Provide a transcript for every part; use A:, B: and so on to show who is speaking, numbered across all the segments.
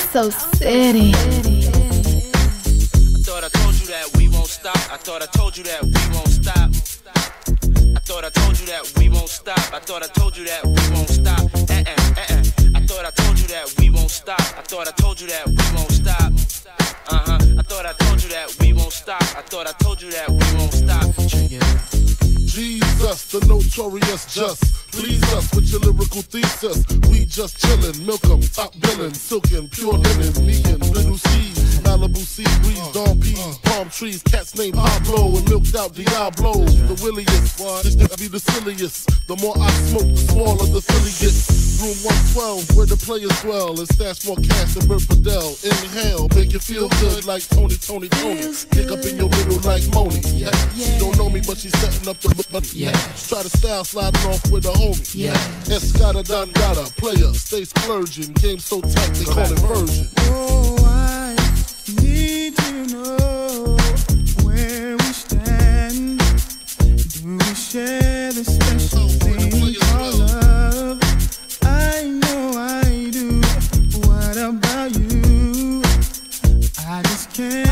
A: OSOCITY.
B: I thought I told you that we won't stop. I thought I told you that we won't stop. I thought I told you that we won't stop. I thought I told you that we won't stop. I thought I told you that we won't stop. I thought I told you that we won't stop. I thought I told you that we won't stop. I thought I told you that we won't stop.
C: Jesus, the notorious just. Please us with your lyrical thesis. We just chillin', milk 'em, top billin', silkin', pure linen, me and little C's, Malibu sea breeze, dawn peas, palm trees, cats named Pablo and milked out Diablo. The williest, this nigga be the silliest. The more I smoke, the smaller the silly gets. Room 112, where the players dwell, and stash more cash than Bert Fidel. Inhale, make you feel good like Tony. Pick up in your middle like Moni. She don't know me, but she's setting up the money. Try to style sliding off with a homie. Escada Dangada, player, stay splurging. Game so tight, they call it version.
D: Oh, I need to know where we stand. Do we share the special thing called love? I know I do. What about you? I just can't.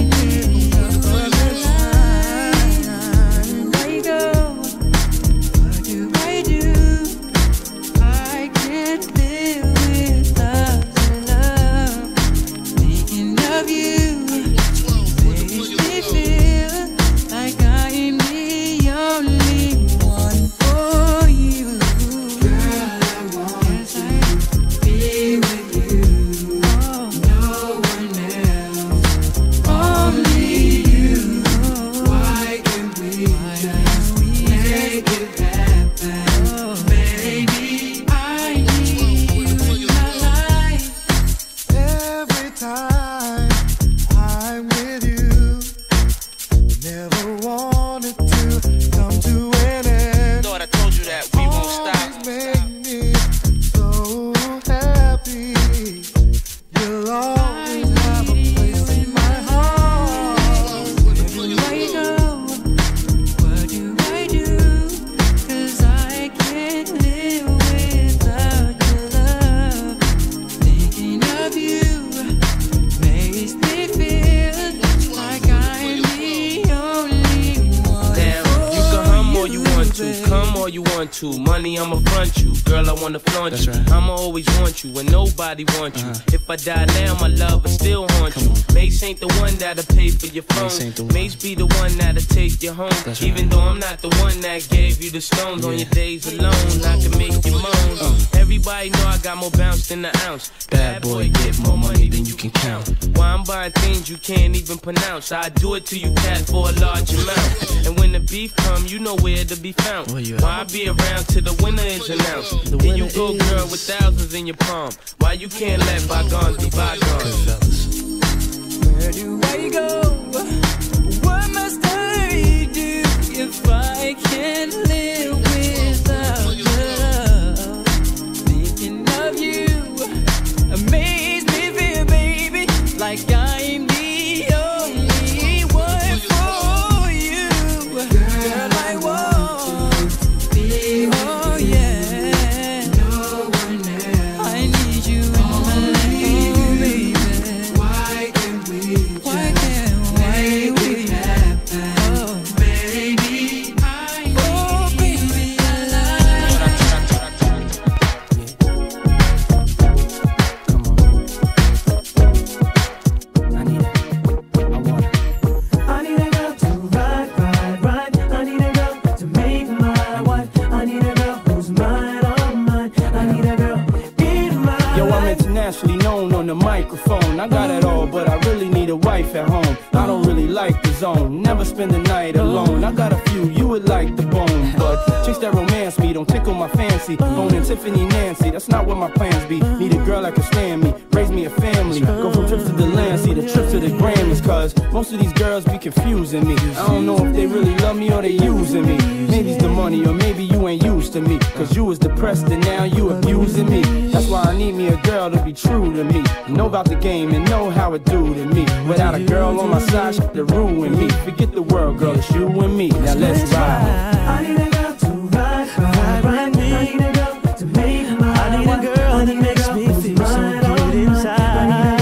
B: Money, I'ma front you. Girl, I wanna flaunt you. Right. I'ma always want you when nobody wants you. If I die now, my love will still haunt you. Mase ain't the one that'll pay for your phone. Mase be the one that'll take you home. Even though I'm not the one that gave you the stones on your days alone, I can make you moan. Everybody know I got more bounce than an ounce. Bad boy, get more money than you can count. Why I'm buying things you can't even pronounce. I do it to you, cat, for a large amount. And when the beef come, you know where to be found. Why I be around till the winner is announced. Here you go, girl, with thousands in your palm. Why you can't let bygones be bygones?
D: Where do I go? What must I do if I can't live without love? Thinking of you amaze me, feel, baby, like I'm the only one for you. Girl, I want. Oh yeah, no one else. I need you in my life, baby. Why can't we? Why can't we happen? Oh, baby, oh baby, I
E: Come on. I need it. I want it. I need a girl to ride. I need a girl to make my wife. I need a girl who's mine, all mine. I need a girl in my life.
F: Yo, I'm internationally known on the microphone. I got it all, but I really need a wife at home. I don't really like the zone, never spend the night alone. I got a few, you would like the bone, but chase that romance me, don't tickle my fancy. Owning Tiffany Nancy, that's not what my plans be. Need a girl that can stand me, raise me a family. Go from trips to the land, see the trips to the Grammys. Cause most of these girls be confusing me. I don't know if they really love me or they using me. Maybe it's the money or maybe you ain't used to me. Cause you was depressed and now you abusing me. That's why I need me a girl to be true to me. Know about the game and know how it do to me. Without a girl on my side, shit to ruin me. Forget the world, girl, it's you and me. Now let's ride.
E: I need a girl to ride. I need a girl to make my wife. I need a girl that makes me feel so good inside.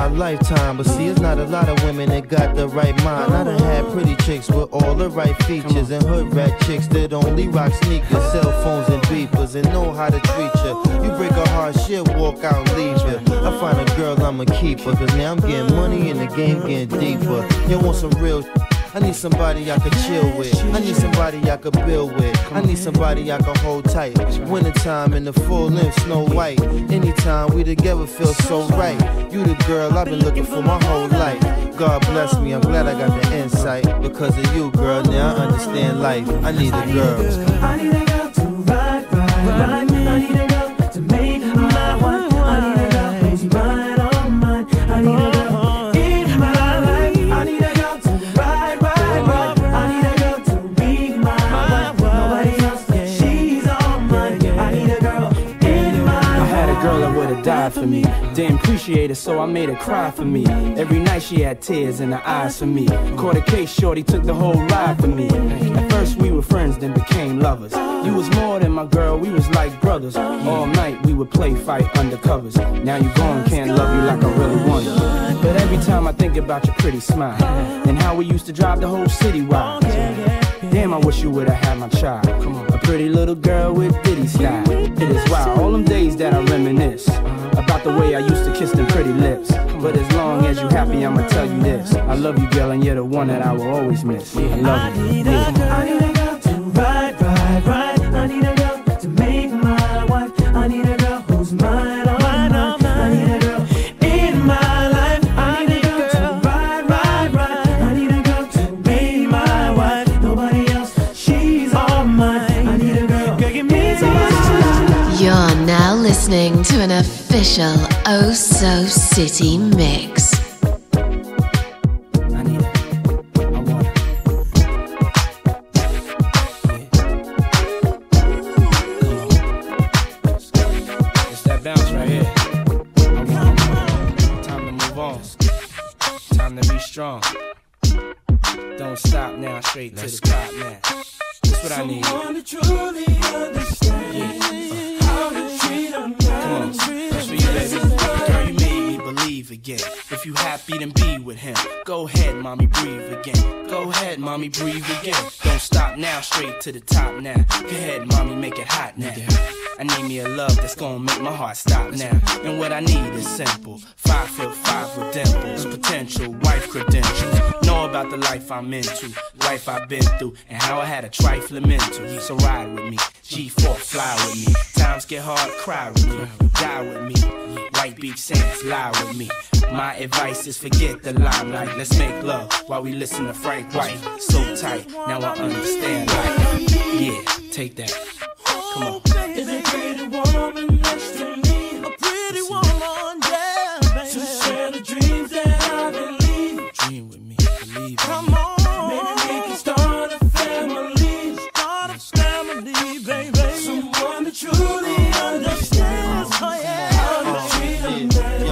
A: lifetime. But see, it's not a lot of women that got the right mind. I done had pretty chicks with all the right features, and hood rat chicks that only rock sneakers, cell phones and beepers, and know how to treat you. You break a heart, she'll walk out and leave you. I find a girl, I'ma keep her, cause now I'm getting money and the game getting deeper. You want some real I need somebody I could chill with. I need somebody I could build with. I need somebody I could hold tight. Wintertime in the full length, Snow White. Anytime we together feel so right. You the girl I've been looking for my whole life. God bless me, I'm glad I got the insight. Because of you, girl, now I understand life. I need a girl.
E: I need a girl to ride. I need a girl to make my wife. I need a girl who's mine, all mine. I need a girl in my life. I need a girl to ride. I need a girl to be my wife. Nobody else, she's all mine. I need a girl in my life.
F: I had a girl that would've died for me. Didn't appreciate it, so I made her cry for me. Every night she had tears in her eyes for me. Caught a case, shorty took the whole ride for me. At first we were friends, then became lovers. You was more than my girl, we was like brothers. All night we would play fight undercovers. Now you gone, can't love you like I really want you. But every time I think about your pretty smile and how we used to drive the whole city wild. Damn, I wish you would've had my child. Come on, a pretty little girl with Diddy style. It is wild, all them days that I reminisce about the way I used to kiss them pretty lips. But as long as you happy, I'ma tell you this: I love you, girl, and you're the one that I will always miss. I love you.
E: I need a girl to ride. I need a girl to make my wife. I need a girl who's mine, all mine. I need a girl in my life. I need a girl to ride. I need a girl to be my wife. Nobody else, she's all mine. I need a girl, give me some.
G: You're now listening to an official OSOCITY mix.
F: Strong. Don't stop now, straight to the top now. That's what I need.
E: Someone to truly understand how to treat a man.
F: Come on, that's for you, baby. Girl, you made me believe again. If you happy, then be with him. Go ahead, mommy, breathe again. Go ahead, mommy, breathe again. Don't stop now, straight to the top now. Go ahead, mommy, make it hot now. I need me a love that's gonna make my heart stop now. And what I need is simple. 5'5" with dimples, potential wife credentials. Know about the life I'm into, life I've been through, and how I had a trifling mental. So ride with me, G4 fly with me. Times get hard, cry with me, die with me. White Beach Sands, lie with me. My advice is forget the limelight. Let's make love while we listen to Frank White. So tight, now I understand life. Yeah, take that. Come on.
E: Is a pretty woman next to me? A pretty woman, yeah, baby. To share the dreams that I believe.
F: Dream with me, believe.
E: Come on, maybe we can start a family. Start a family, baby. Someone that truly understands. Oh yeah, how to treat a man.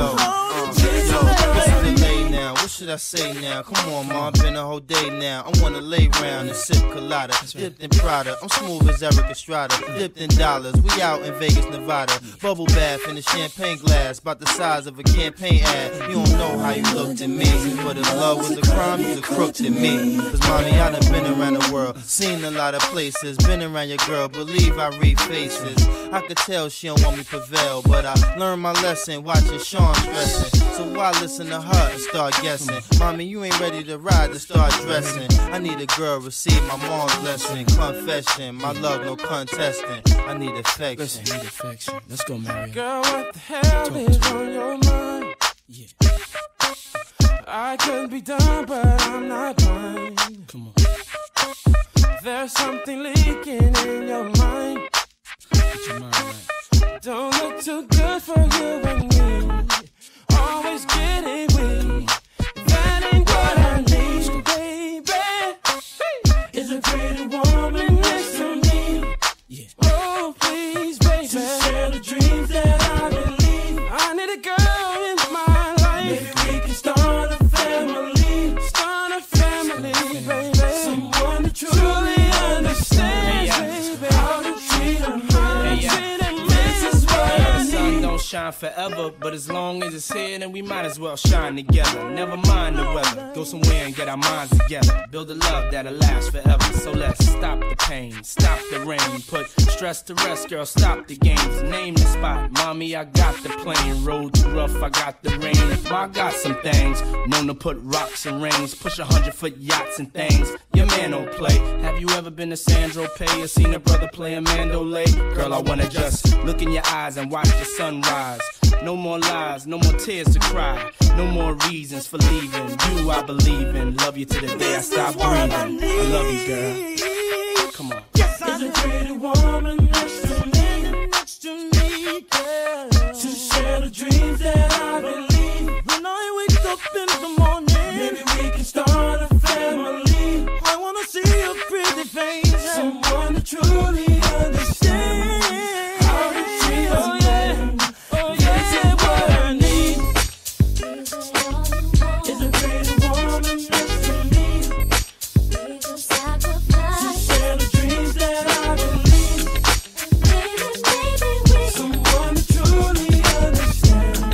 A: What should I say now? Come on, Mom, been a whole day now. I wanna lay round and sip colada, dipped in Prada. I'm smooth as Eric Estrada, dipped in dollars. We out in Vegas, Nevada. Bubble bath in a champagne glass, about the size of a campaign ad. You don't know how you looked at me, but if love was a crime, you's a crook to me. Cause mommy, I done been around the world, seen a lot of places, been around your girl, believe I read faces. I could tell she don't want me to prevail, but I learned my lesson watching Sean stressing. So why listen to her and start guessing? Mommy, you ain't ready to ride to start dressing. I need a girl, receive my mom's blessing. Confession, my love, no contesting. I need affection.
F: Listen, I need affection. Let's go, Mary.
E: Girl, what the hell is on your mind?
F: Yeah.
E: I could be done, but I'm not blind.
F: Come on.
E: There's something leaking in your mind.
F: Get your mind right.
E: Don't look too good for you and me. Always getting weak. That ain't what I need, baby. Is a pretty woman next to me.
F: Yeah.
E: Oh, please, baby. To share the dreams that I believe. I need a girl in my life. Maybe we can start a family. Start a family, baby. Someone that truly understands, baby. How to treat a man. This is what I need.
F: shine forever, but as long as it's here, then we might as well shine together. Never mind the weather, go somewhere and get our minds together. Build a love that'll last forever. So let's stop the pain, stop the rain, put stress to rest, girl, stop the games. Name the spot, mommy, I got the plane. Road too rough, I got the rain. I got some things, known to put rocks and rings, push 100-foot yachts and things. Your man don't play. Have you ever been to Sandro Pay or seen a brother play a mandolay? Girl, I wanna just look in your eyes and watch the sunrise. No more lies, no more tears to cry, no more reasons for leaving. You I believe in, love you to the day I stop breathing. I love you, girl. Come on.
E: Yes, there's a pretty woman next to me, girl, to share the dreams that I believe. When I wake up in the morning, maybe we can start a family. I wanna see your pretty face, someone to truly understand how to treat us. Oh yeah, what I need is a pretty woman next to me, to share the dreams that I believe. Someone to truly understand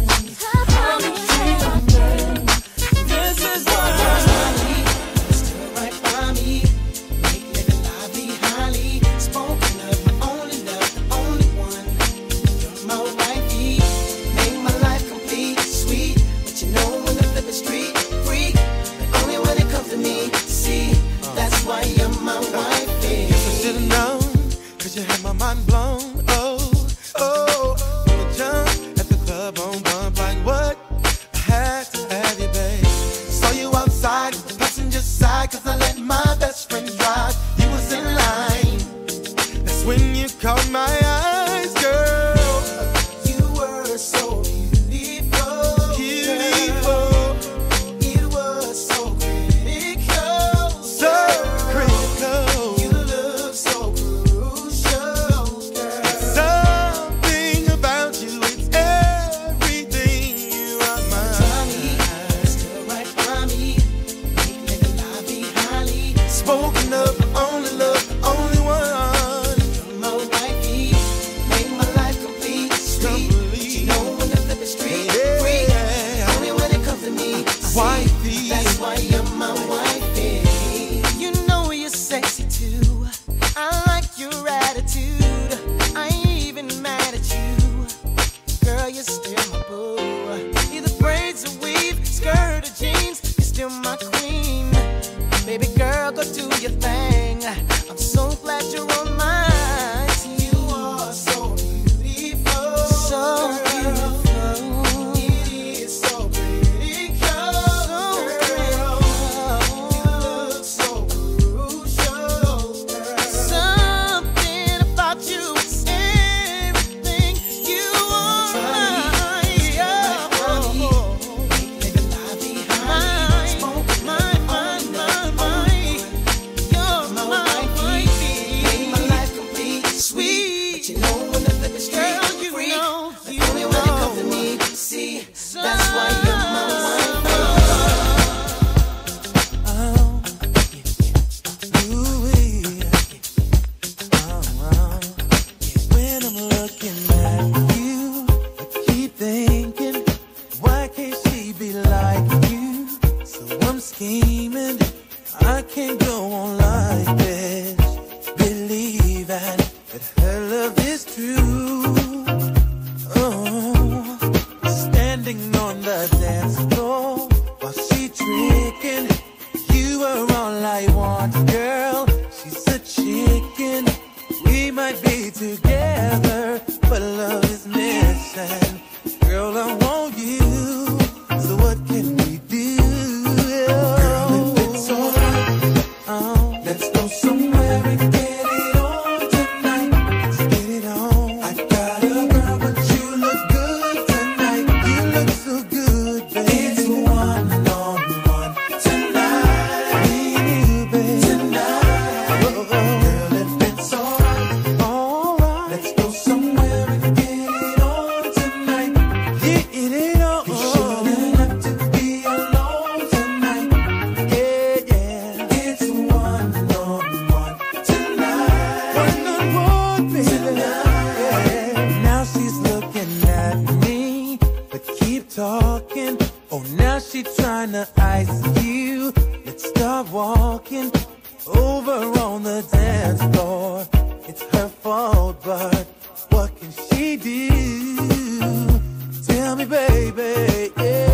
E: we do. Tell me, baby,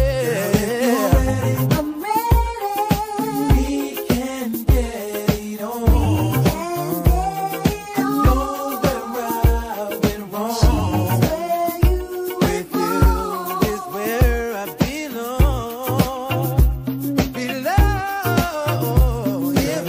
E: yeah.
D: I'm ready.
E: We can get it on. I know where I've been wrong. With you is where I belong. Below, if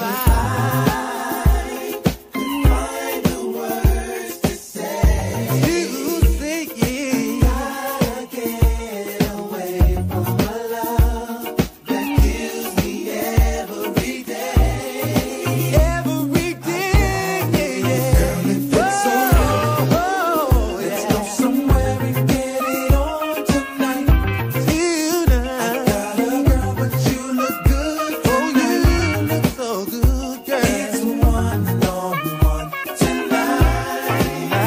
E: I could find the words to say, you say yeah. I get away from a love that kills me every day. Every day, yeah. Girl, if it's all right, let's go somewhere and get it on tonight. I got a girl, but you look good tonight. You look so good, girl. It's one-on-one tonight.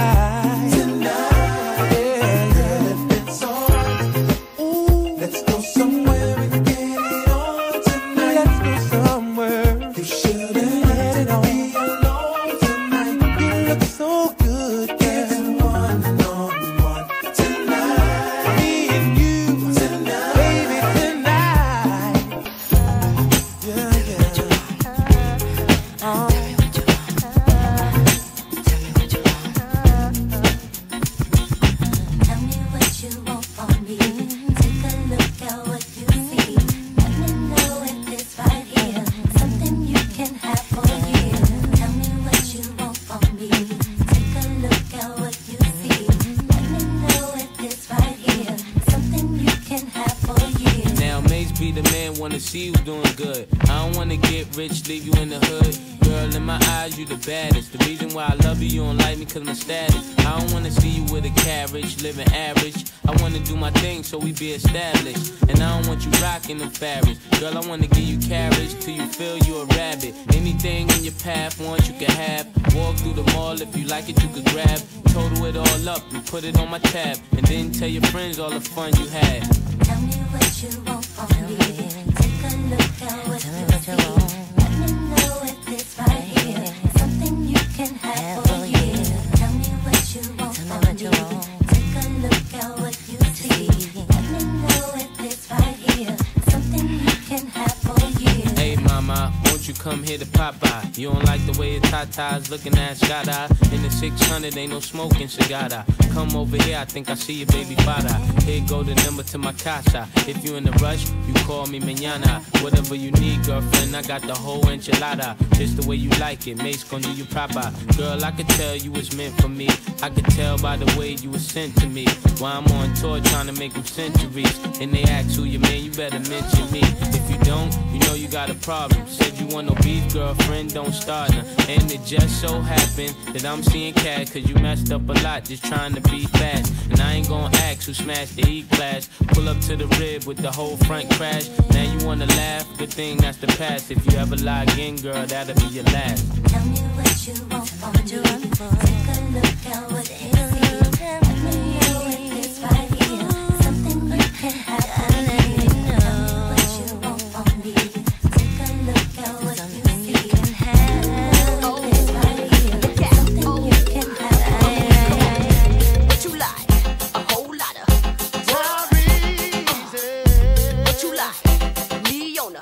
E: Girl, if it's all right, let's go somewhere and get it on tonight. Let's go somewhere. You shouldn't let it be alone tonight. You look so good, girl. It's one-on-one tonight. Me and you tonight, baby, tonight. Yeah, yeah.
D: Tell me what you want from me. Take a look at what you see. Let me know if it's right here. Something you can have for years. Tell me what you want from me. Take a look at what you see. Let me know if it's right here. Something you can have for years.
B: Now Mase be the man, wanna see you doing good. I don't wanna get rich, leave you in the hood. Girl, in my eyes, you the baddest. The reason why I love you, you don't like me cause my status. I don't wanna see you with a carriage, living average. I wanna do my thing so we be established. And I don't want you rocking them fabrics. Girl, I wanna give you carriage till you feel you a rabbit. Anything in your path, once you can have. Walk through the mall, if you like it, you could grab. Total it all up and put it on my tab. And then tell your friends all the fun you had.
D: Tell me what you want from me. Take a look at what you see. Let me know if it's right here. Something you can have for years. Tell me what you want from me. Take a look at what you see. Let me know if it's right here. Something you can have for years.
B: Hey mama, won't you come here to Popeye? You don't like the way your tatas looking at Scott-eye. In the 600, ain't no smoking cigar. Come over here, I think I see your baby father. Here go the number to my casa. If you in a rush, you call me mañana. Whatever you need, girlfriend, I got the whole enchilada. Just the way you like it, Mase gon' do you proper. Girl, I could tell you was meant for me. I could tell by the way you was sent to me. While I'm on tour trying to make them centuries. And they ask who you man, you better mention me. If you don't, you know you got a problem. Said you want no beef, girlfriend, don't start now. And it just so happened that I'm seeing cat cause you messed up a lot just trying to be fast. And I ain't gon' ask who smashed the E-class. Pull up to the rib with the whole front crash. Now you wanna laugh, good thing that's the past. If you ever lie again, girl, that'll be your last.
D: Tell me what you want from me. Take a look at what you see. Let me know if it's right here. Something you can have for me. Tell me what you want from me. Take a look at what you see. Let me know if it's right here. Something you can have for me.
H: What you like? A whole lot of what you like? Leona.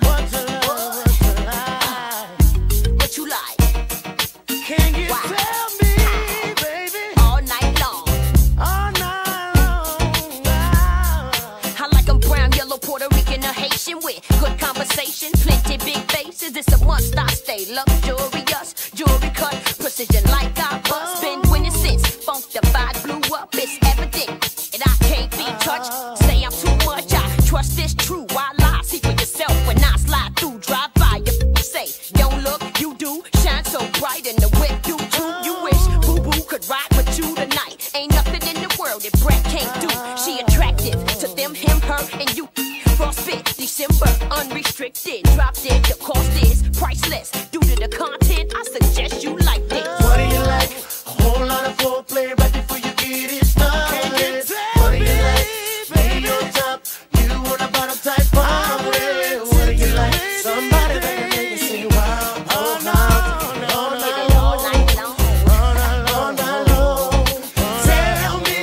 H: What you like?
E: Can you
H: Wow.
E: tell me, baby?
H: All night long.
E: All night long.
H: I like 'em brown, yellow, Puerto Rican, or Haitian with good conversation, plenty big faces. It's a must-stop, stay luxurious, jewelry cut, precision like I bust. Been winning since Funkified blew up. It's evident and I can't be touched. Say I'm too much, I trust this true. Why lie? See for yourself when I slide through, drive by. You say don't look, you do. Shine so bright in the whip, you too. You wish Boo Boo could ride with you tonight. Ain't nothing in the world that Brat can't do. She attractive to them, him, her, and you. Frostbit, December, unrestricted. Drop dead, the cost is priceless. Due to the content, I suggest you like this.
E: What do you like? A whole lot of foreplay right before you get it started. Can you tell what do you like? Baby on top, you want a bottom type bomb. What do you like? Somebody that can make you say wow. All night, all night long, all night long. Tell me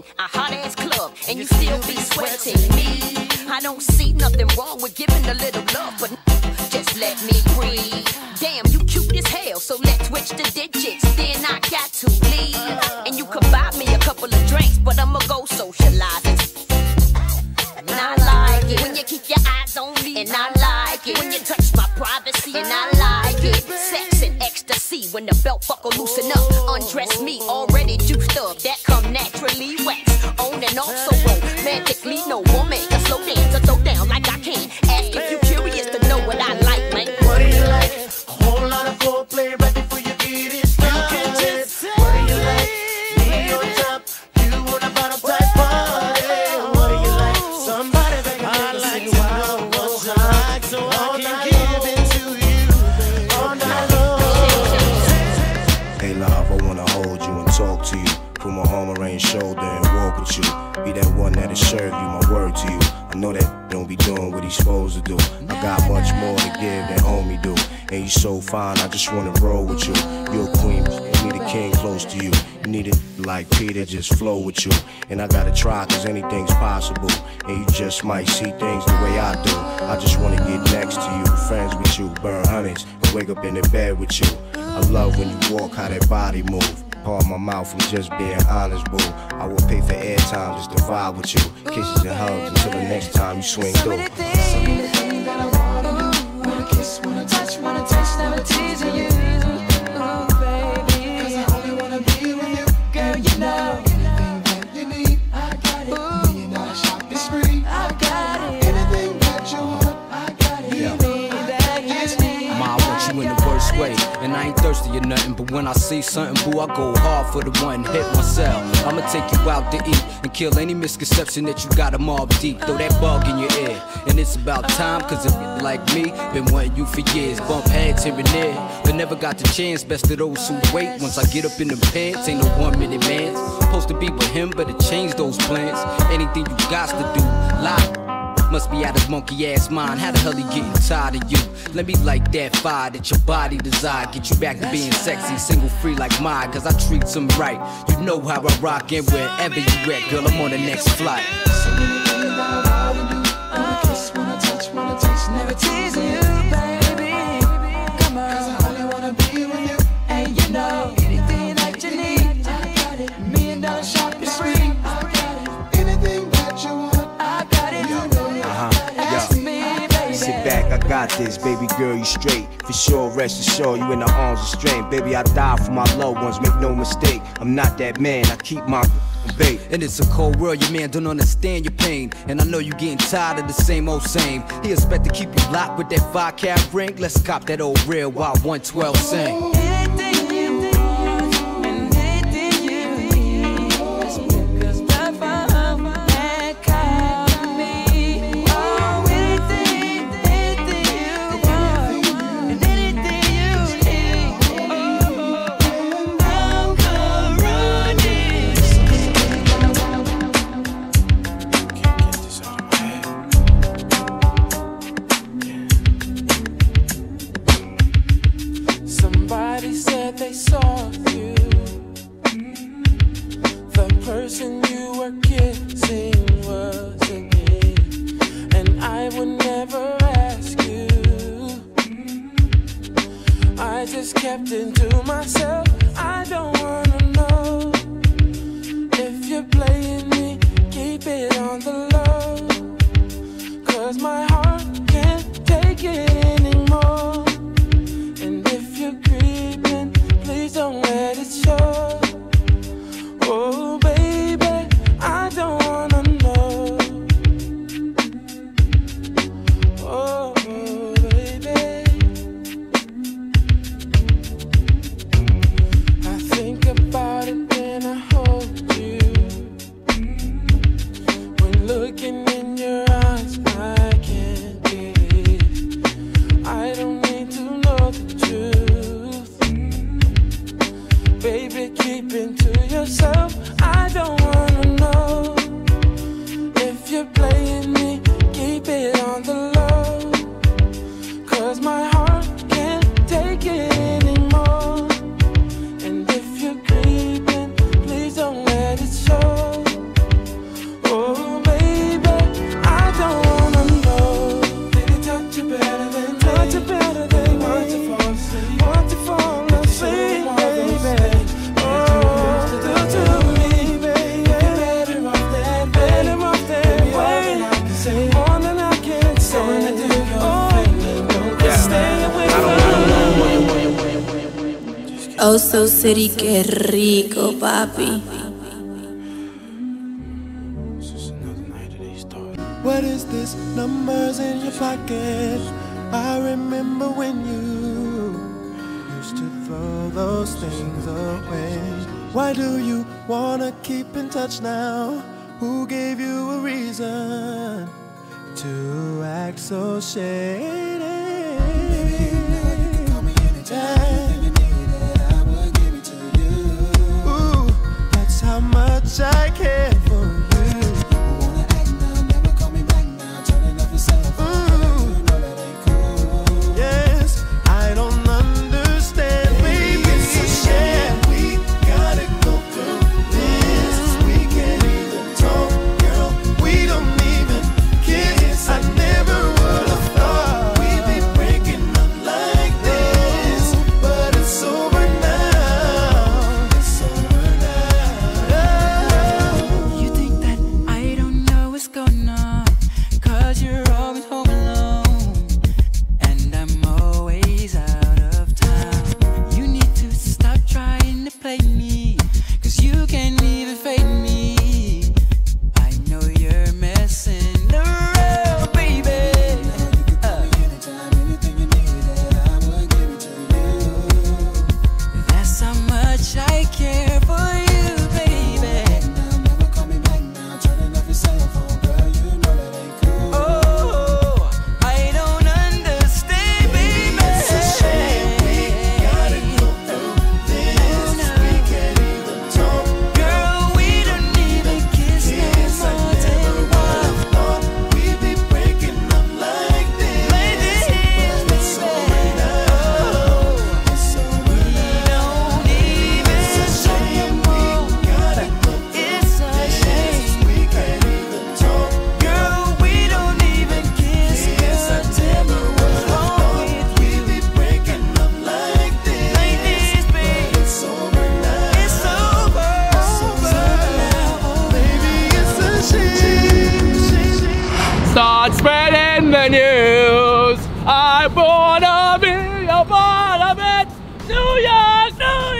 H: in a hot ass club and you still be sweating me. I don't see nothing wrong with giving a little love, but just let me breathe. Damn, you cute as hell, so let's switch the digits. Then I got to leave, and you can buy me a couple of drinks, but I'ma go socializing. And I like it when you keep your eyes on me, and I like it when you touch my privacy, and I like it. Sex and ecstasy when the belt buckle loosen up. Undress me, already juiced up, that come naturally. Wax on and off so romantically. No woman can slow dance or throw down like I can. Ask if you curious to know what I like, man.
E: What do you like? A whole lot of foreplay right before you get it started. What do you like? Me on top, you want a bottom type party. What do you like? Somebody that can make me know what you like, so I can give it to you all night long.
I: Hey love, I wanna hold you and talk to you. Put my arm around your shoulder and walk with you. Be that one that'll serve you, my word to you. I know that don't be doing what he's supposed to do. I got much more to give than homie do. And you so fine, I just wanna roll with you. You're a queen, me the king close to you. You need it like Peter, just flow with you. And I gotta try, cause anything's possible. And you just might see things the way I do. I just wanna get next to you, friends with you, burn hundreds, and wake up in the bed with you. I love when you walk, how that body move. Part my mouth from just being honest, boo. I will pay for airtime just to vibe with you. Kisses and hugs until the next time you swing through.
D: So many things that I wanna do. Wanna kiss, wanna touch, never teasing you. Ooh, baby, 'cause I only wanna be with you. Girl, you know anything that you need, I got it. $1,000,000 shopping spree, I got it. Anything that you want, I got it. You need that, you need.
F: Ma, I want you in the worst way. And I ain't thirsty or nothing, but when I see something, boo, I go hard for the one, hit myself. I'ma take you out to eat and kill any misconception that you got a Mobb deep. Throw that bug in your ear, and it's about time, cause if you like me, been wanting you for years. Bump heads here and there, but never got the chance. Best of those who wait, once I get up in them pants, ain't no 1 minute man. Supposed to be with him, but it changed those plans. Anything you got to do, lie. Must be out of monkey ass mind. How the hell he getting tired of you? Let me light that fire that your body desire. Get you back to being sexy, single free like mine. Cause I treat them right. You know how I rock and wherever you at, girl, I'm on the next flight.
D: So many things that I wanna do. Wanna kiss, wanna touch, never teasing you, baby. Come on, 'cause I only wanna be with you. And you know anything that you need, I got it. $1,000,000 shopping spree, I got it. Anything that you want, I got it.
I: Sit back, I got this, baby girl, you straight. For sure, rest assured, you in the arms of strength. Baby, I die for my loved ones, make no mistake. I'm not that man, I keep my bait.
F: And it's a cold world, your man don't understand your pain. And I know you getting tired of the same old same. He expect to keep you locked with that 5-carat ring. Let's cop that old real while 112 sing.
B: They saw you, the person you were kissing wasn't me, and I would never ask you. I just kept it to myself. I don't wanna know if you're playing me. Keep it on the low, 'cause my heart can't take it anymore. And if you're creeping, please don't let it show. Oh baby, I don't wanna know. Oh baby.
J: Oso City, que rico, papi.
E: What is this? Numbers in your pocket. I remember when you used to throw those things away. Why do you wanna keep in touch now? Who gave you a reason to act so shady? Maybe now you can call me anytime. Anything you needed, I will give it to you. Ooh, that's how much I care for you.
B: Start spreading the news. I wanna be a part of it. New York, New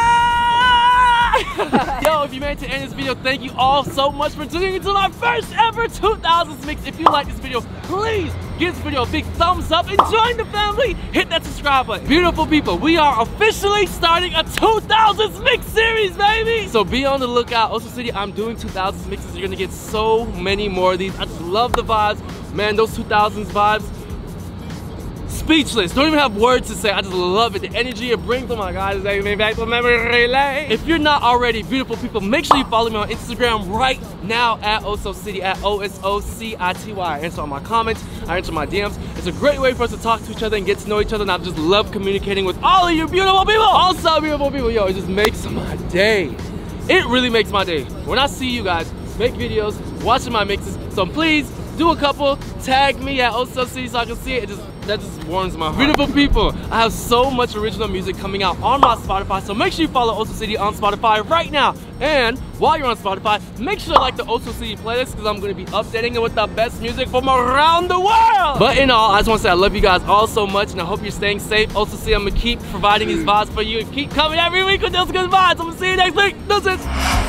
B: York. Yo, if you made it to the end of this video, thank you all so much for tuning into my first ever 2000s mix. If you like this video, please give this video a big thumbs up and join the family. Hit that subscribe button. Beautiful people, we are officially starting a 2000s mix series, baby. So be on the lookout. OSOCITY, I'm doing 2000s mixes. You're gonna get so many more of these. I just love the vibes. Man, those 2000s vibes. Speechless, don't even have words to say. I just love it. The energy it brings. Oh my God, it's taking me back to memory lane. If you're not already, beautiful people, make sure you follow me on Instagram right now at OSOCITY, at OSOCITY. I answer all my comments, I answer my DMs. It's a great way for us to talk to each other and get to know each other, and I just love communicating with all of you beautiful people. Also, beautiful people, yo, it just makes my day. It really makes my day when I see you guys make videos, watching my mixes. So please do a couple, tag me at OSOCITY so I can see it. That just warms my heart. Beautiful people, I have so much original music coming out on my Spotify, so make sure you follow OSOCITY on Spotify right now. And while you're on Spotify, make sure to like the OSOCITY playlist, because I'm going to be updating it with the best music from around the world. But in all, I just want to say I love you guys all so much, and I hope you're staying safe. OSOCITY, I'm going to keep providing these vibes for you and keep coming every week with those good vibes. I'm going to see you next week. Deuces.